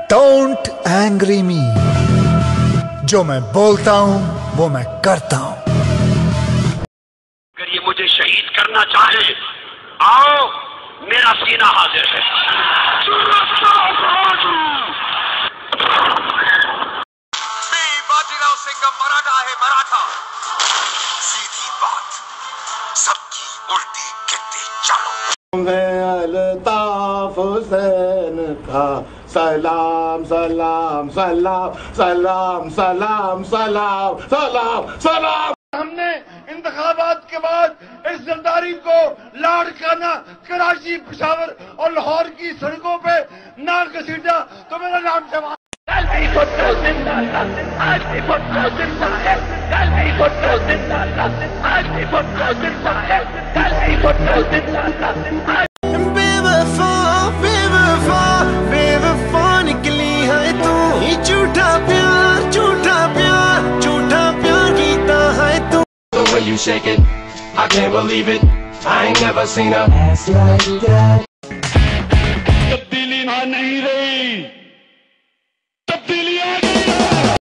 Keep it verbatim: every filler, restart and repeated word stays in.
Don't angry मी। जो मैं बोलता हूं वो मैं करता हूं। अगर ये मुझे शहीद करना चाहे, आओ, मेरा सीना हाजिर है। बाजीराव सिंह मराठा है, मराठा। सीधी बात, सबकी उल्टी गिनती चलो। अल्ताफ हुसैन का सलाम सलाम सलाम सलाम सलाम सलाम सलाम सलाम। हमने इंतखाबात के बाद इस जरदारी को लाड़काना, कराची, पेशावर और लाहौर की सड़कों पे ना घसीटा तो मेरा नाम जवान। कल भी भुट्टो जिंदाबाद, आज भी भुट्टो जिंदाबाद। कल भी भुट्टो जिंदाबाद, आज भी भुट्टो जिंदाबाद। कल भी भुट्टो जिंदाबाद। बेवफा बेवफा बेवफा निकली है तू। झूठा प्यार झूठा प्यार झूठा प्यार कीता है तू। The way you shake it, I can't believe it. I ain't never seen a ass like that. तब्दीली नहीं